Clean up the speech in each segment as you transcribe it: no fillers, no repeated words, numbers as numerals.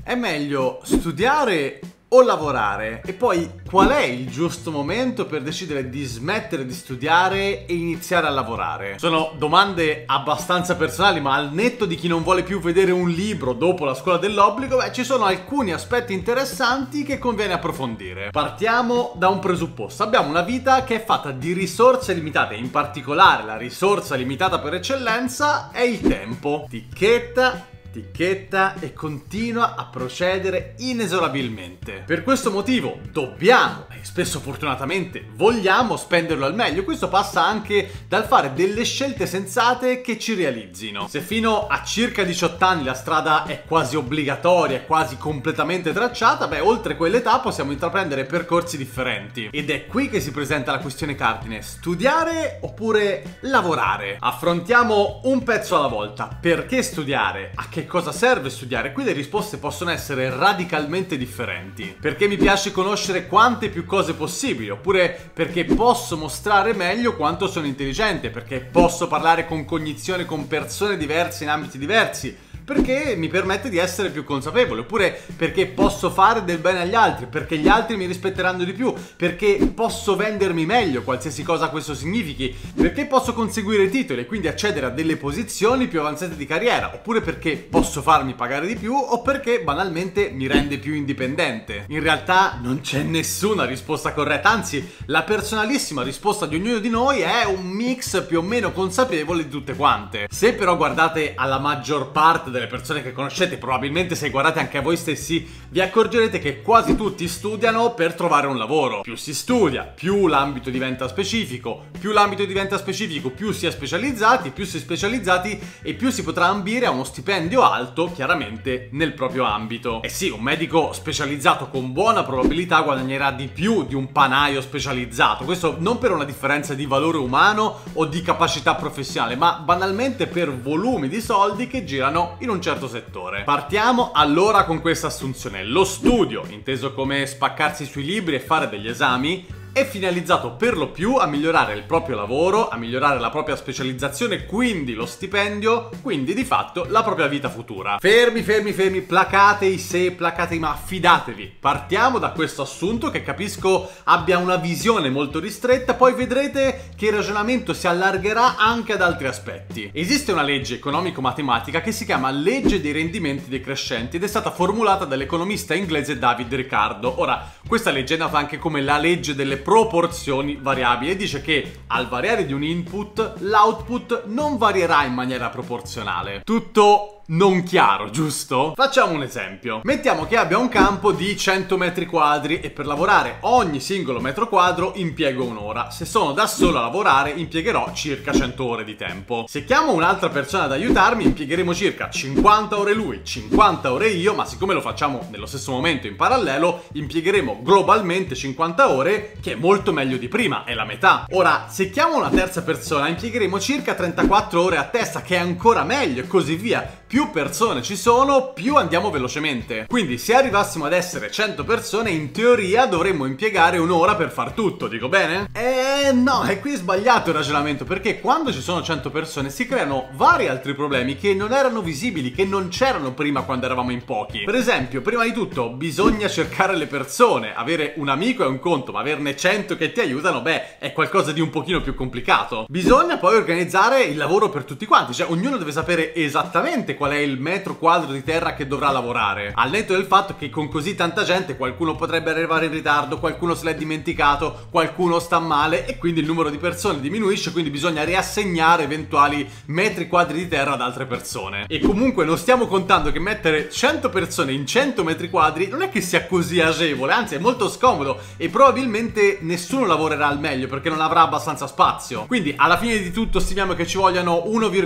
È meglio studiare o lavorare? E poi qual è il giusto momento per decidere di smettere di studiare e iniziare a lavorare? Sono domande abbastanza personali, ma al netto di chi non vuole più vedere un libro dopo la scuola dell'obbligo, ci sono alcuni aspetti interessanti che conviene approfondire. Partiamo da un presupposto: abbiamo una vita che è fatta di risorse limitate, in particolare la risorsa limitata per eccellenza è il tempo. Ticchetta e continua a procedere inesorabilmente. Per questo motivo dobbiamo, e spesso fortunatamente vogliamo, spenderlo al meglio. Questo passa anche dal fare delle scelte sensate che ci realizzino. Se fino a circa 18 anni la strada è quasi obbligatoria, è quasi completamente tracciata, oltre quell'età possiamo intraprendere percorsi differenti. Ed è qui che si presenta la questione cardine: studiare oppure lavorare? Affrontiamo un pezzo alla volta. Perché studiare? A che cosa serve studiare? Qui le risposte possono essere radicalmente differenti. Perché mi piace conoscere quante più cose possibili, oppure perché posso mostrare meglio quanto sono intelligente, perché posso parlare con cognizione con persone diverse in ambiti diversi, perché mi permette di essere più consapevole, oppure perché posso fare del bene agli altri, perché gli altri mi rispetteranno di più, perché posso vendermi meglio, qualsiasi cosa questo significhi, perché posso conseguire titoli e quindi accedere a delle posizioni più avanzate di carriera, oppure perché posso farmi pagare di più, o perché banalmente mi rende più indipendente. In realtà non c'è nessuna risposta corretta, anzi la personalissima risposta di ognuno di noi è un mix più o meno consapevole di tutte quante. Se però guardate alla maggior parte delle persone che conoscete, probabilmente se guardate anche a voi stessi, vi accorgerete che quasi tutti studiano per trovare un lavoro. Più si studia, più l'ambito diventa specifico, più si è specializzati, più si è specializzati e più si potrà ambire a uno stipendio alto, chiaramente nel proprio ambito. E sì, un medico specializzato con buona probabilità guadagnerà di più di un panaio specializzato. Questo non per una differenza di valore umano o di capacità professionale, ma banalmente per volumi di soldi che girano in un certo settore. Partiamo allora con questa assunzione: lo studio, inteso come spaccarsi sui libri e fare degli esami, è finalizzato per lo più a migliorare il proprio lavoro, a migliorare la propria specializzazione, quindi lo stipendio, quindi di fatto la propria vita futura. Fermi, placate i se, placate i ma, fidatevi. Partiamo da questo assunto che capisco abbia una visione molto ristretta, poi vedrete che il ragionamento si allargherà anche ad altri aspetti. Esiste una legge economico-matematica che si chiama legge dei rendimenti decrescenti ed è stata formulata dall'economista inglese David Ricardo. Ora, questa legge è nota anche come la legge delle proporzioni variabili e dice che al variare di un input l'output non varierà in maniera proporzionale. Tutto non chiaro, giusto? Facciamo un esempio. Mettiamo che abbia un campo di 100 metri quadri e per lavorare ogni singolo metro quadro impiego un'ora. Se sono da solo a lavorare impiegherò circa 100 ore di tempo. Se chiamo un'altra persona ad aiutarmi impiegheremo circa 50 ore lui, 50 ore io, ma siccome lo facciamo nello stesso momento in parallelo impiegheremo globalmente 50 ore, che è molto meglio di prima, è la metà. Ora, se chiamo una terza persona impiegheremo circa 34 ore a testa, che è ancora meglio, e così via. Più persone ci sono, più andiamo velocemente. Quindi se arrivassimo ad essere 100 persone, in teoria dovremmo impiegare un'ora per far tutto, dico bene? No, è qui sbagliato il ragionamento, perché quando ci sono 100 persone si creano vari altri problemi che non erano visibili, che non c'erano prima quando eravamo in pochi. Per esempio, prima di tutto bisogna cercare le persone. Avere un amico è un conto, ma averne 100 che ti aiutano, è qualcosa di un pochino più complicato. Bisogna poi organizzare il lavoro per tutti quanti, cioè ognuno deve sapere esattamente qual è il metro quadro di terra che dovrà lavorare, al netto del fatto che con così tanta gente qualcuno potrebbe arrivare in ritardo, qualcuno se l'è dimenticato, qualcuno sta male e quindi il numero di persone diminuisce, quindi bisogna riassegnare eventuali metri quadri di terra ad altre persone. E comunque non stiamo contando che mettere 100 persone in 100 metri quadri non è che sia così agevole, anzi è molto scomodo e probabilmente nessuno lavorerà al meglio perché non avrà abbastanza spazio. Quindi alla fine di tutto stimiamo che ci vogliano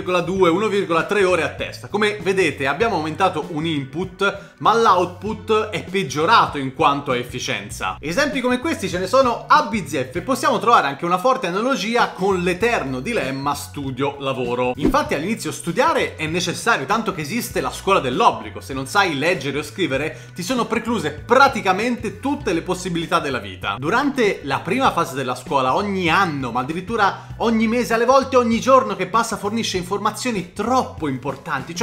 1,2-1,3 ore a testa. Come vedete abbiamo aumentato un input, ma l'output è peggiorato in quanto a efficienza. Esempi come questi ce ne sono a bizzeffe e possiamo trovare anche una forte analogia con l'eterno dilemma studio-lavoro. Infatti all'inizio studiare è necessario, tanto che esiste la scuola dell'obbligo. Se non sai leggere o scrivere ti sono precluse praticamente tutte le possibilità della vita. Durante la prima fase della scuola ogni anno, ma addirittura ogni mese, alle volte ogni giorno che passa fornisce informazioni troppo importanti, cioè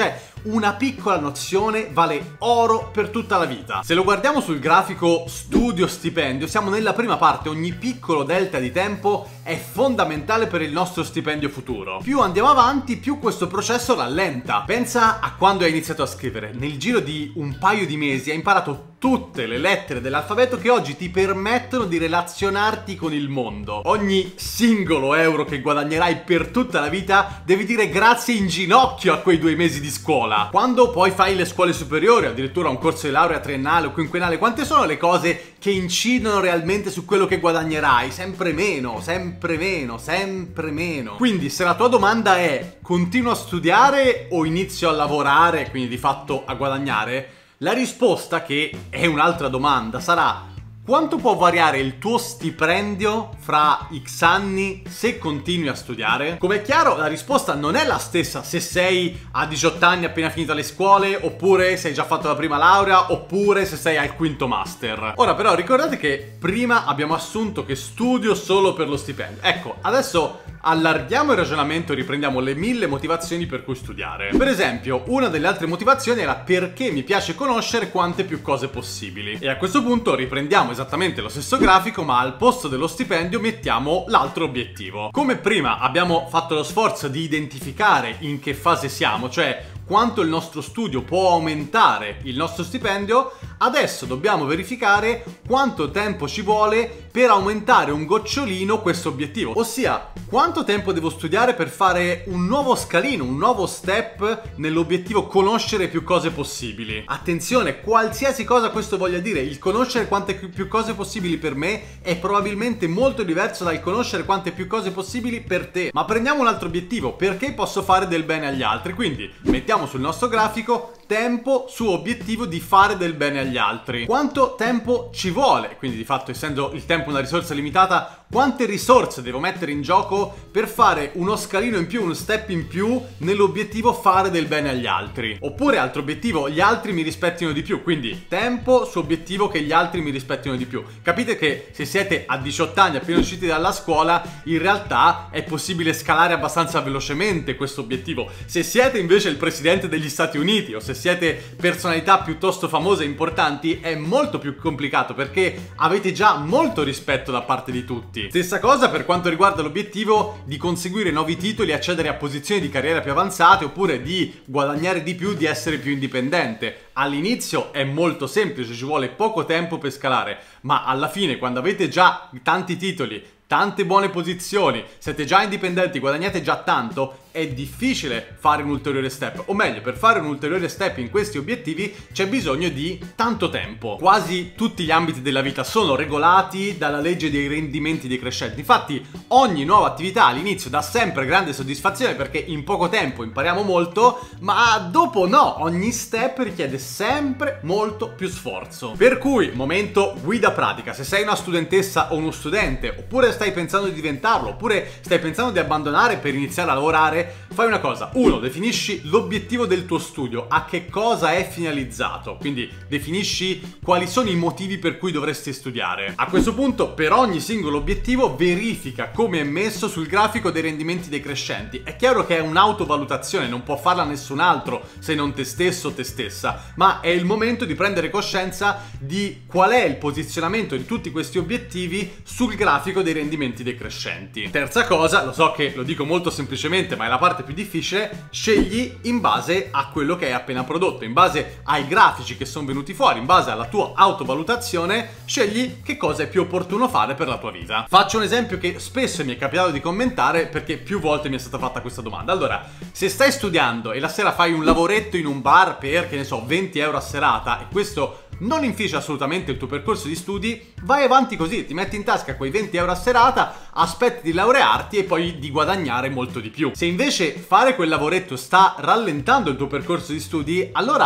una piccola nozione vale oro per tutta la vita. Se lo guardiamo sul grafico studio-stipendio, siamo nella prima parte. Ogni piccolo delta di tempo è fondamentale per il nostro stipendio futuro. Più andiamo avanti, più questo processo rallenta. Pensa a quando hai iniziato a scrivere. Nel giro di un paio di mesi hai imparato tutte le lettere dell'alfabeto che oggi ti permettono di relazionarti con il mondo. Ogni singolo euro che guadagnerai per tutta la vita devi dire grazie in ginocchio a quei 2 mesi di scuola. Quando poi fai le scuole superiori, addirittura un corso di laurea triennale o quinquennale, quante sono le cose che incidono realmente su quello che guadagnerai? Sempre meno, sempre meno, sempre meno. Quindi se la tua domanda è continuo a studiare o inizio a lavorare, quindi di fatto a guadagnare, la risposta, che è un'altra domanda, sarà: quanto può variare il tuo stipendio fra X anni se continui a studiare? Come è chiaro, la risposta non è la stessa se sei a 18 anni appena finito le scuole, oppure se hai già fatto la prima laurea, oppure se sei al quinto master. Ora però ricordate che prima abbiamo assunto che studio solo per lo stipendio. Ecco, adesso allarghiamo il ragionamento e riprendiamo le 1000 motivazioni per cui studiare. Per esempio, una delle altre motivazioni era perché mi piace conoscere quante più cose possibili. E a questo punto riprendiamo esattamente lo stesso grafico, ma al posto dello stipendio mettiamo l'altro obiettivo. Come prima abbiamo fatto lo sforzo di identificare in che fase siamo, cioè quanto il nostro studio può aumentare il nostro stipendio, adesso dobbiamo verificare quanto tempo ci vuole per aumentare un gocciolino questo obiettivo. Ossia, quanto tempo devo studiare per fare un nuovo scalino, un nuovo step nell'obiettivo conoscere più cose possibili. Attenzione, qualsiasi cosa questo voglia dire, il conoscere quante più cose possibili per me è probabilmente molto diverso dal conoscere quante più cose possibili per te. Ma prendiamo un altro obiettivo: perché posso fare del bene agli altri. Quindi mettiamo sul nostro grafico tempo su obiettivo di fare del bene agli altri. Quanto tempo ci vuole? Quindi di fatto, essendo il tempo una risorsa limitata, quante risorse devo mettere in gioco per fare uno scalino in più, uno step in più nell'obiettivo fare del bene agli altri? Oppure altro obiettivo, gli altri mi rispettino di più, quindi tempo su obiettivo che gli altri mi rispettino di più. Capite che se siete a 18 anni appena usciti dalla scuola, in realtà è possibile scalare abbastanza velocemente questo obiettivo. Se siete invece il presidente degli Stati Uniti o se siete personalità piuttosto famose e importanti, è molto più complicato perché avete già molto rispetto da parte di tutti. Stessa cosa per quanto riguarda l'obiettivo di conseguire nuovi titoli, accedere a posizioni di carriera più avanzate, oppure di guadagnare di più, di essere più indipendente. All'inizio è molto semplice, ci vuole poco tempo per scalare, ma alla fine, quando avete già tanti titoli, tante buone posizioni, siete già indipendenti, guadagnate già tanto, è difficile fare un ulteriore step. O meglio, per fare un ulteriore step in questi obiettivi c'è bisogno di tanto tempo. Quasi tutti gli ambiti della vita sono regolati dalla legge dei rendimenti decrescenti. Infatti ogni nuova attività all'inizio dà sempre grande soddisfazione perché in poco tempo impariamo molto, ma dopo no, ogni step richiede sempre molto più sforzo. Per cui, momento guida pratica: se sei una studentessa o uno studente, oppure stai pensando di diventarlo, oppure stai pensando di abbandonare per iniziare a lavorare, fai una cosa. 1. Definisci l'obiettivo del tuo studio, a che cosa è finalizzato, quindi definisci quali sono i motivi per cui dovresti studiare. A questo punto, per ogni singolo obiettivo, verifica come è messo sul grafico dei rendimenti decrescenti. È chiaro che è un'autovalutazione, non può farla nessun altro se non te stesso o te stessa, ma è il momento di prendere coscienza di qual è il posizionamento di tutti questi obiettivi sul grafico dei rendimenti decrescenti. Terza cosa, lo so che lo dico molto semplicemente, ma è la parte più difficile: scegli in base a quello che hai appena prodotto, in base ai grafici che sono venuti fuori, in base alla tua autovalutazione, scegli che cosa è più opportuno fare per la tua vita. Faccio un esempio che spesso mi è capitato di commentare perché più volte mi è stata fatta questa domanda. Allora, se stai studiando e la sera fai un lavoretto in un bar per, che ne so, 20 euro a serata, e questo non inficia assolutamente il tuo percorso di studi, vai avanti così, ti metti in tasca quei 20 euro a serata, aspetti di laurearti e poi di guadagnare molto di più. Se invece fare quel lavoretto sta rallentando il tuo percorso di studi, allora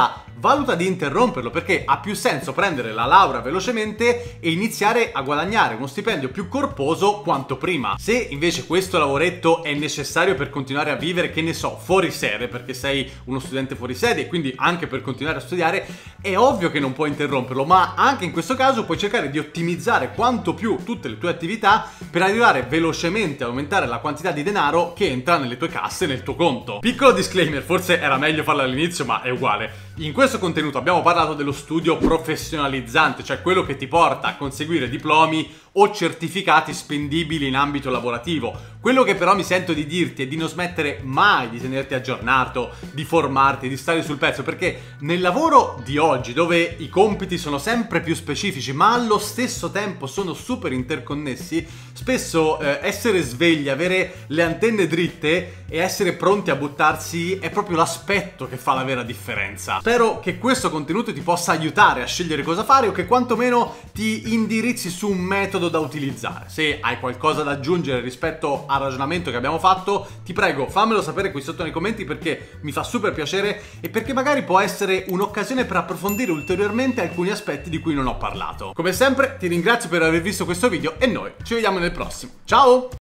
valuta di interromperlo, perché ha più senso prendere la laurea velocemente e iniziare a guadagnare uno stipendio più corposo quanto prima. Se invece questo lavoretto è necessario per continuare a vivere, che ne so, fuori sede, perché sei uno studente fuori sede e quindi anche per continuare a studiare, è ovvio che non puoi interromperlo, ma anche in questo caso puoi cercare di ottimizzare quanto più tutte le tue attività per arrivare velocemente a aumentare la quantità di denaro che entra nelle tue casse, nel tuo conto. Piccolo disclaimer, forse era meglio farlo all'inizio, ma è uguale. In questo contenuto abbiamo parlato dello studio professionalizzante, cioè quello che ti porta a conseguire diplomi o certificati spendibili in ambito lavorativo. Quello che però mi sento di dirti è di non smettere mai di tenerti aggiornato, di formarti, di stare sul pezzo, perché nel lavoro di oggi, dove i compiti sono sempre più specifici ma allo stesso tempo sono super interconnessi, spesso essere svegli, avere le antenne dritte e essere pronti a buttarsi è proprio l'aspetto che fa la vera differenza. Spero che questo contenuto ti possa aiutare a scegliere cosa fare, o che quantomeno ti indirizzi su un metodo da utilizzare. Se hai qualcosa da aggiungere rispetto al ragionamento che abbiamo fatto, ti prego fammelo sapere qui sotto nei commenti, perché mi fa super piacere e perché magari può essere un'occasione per approfondire ulteriormente alcuni aspetti di cui non ho parlato. Come sempre ti ringrazio per aver visto questo video e noi ci vediamo nel prossimo. Ciao!